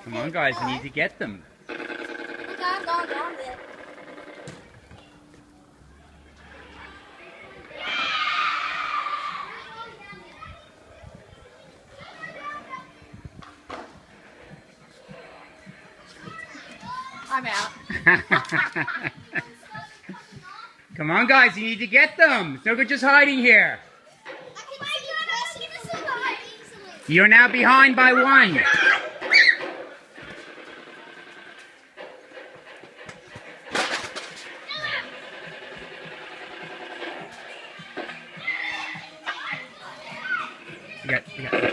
Come on, guys, you need to get them. I'm out. Come on, guys, you need to get them. It's no good just hiding here. You're now behind by 1. You got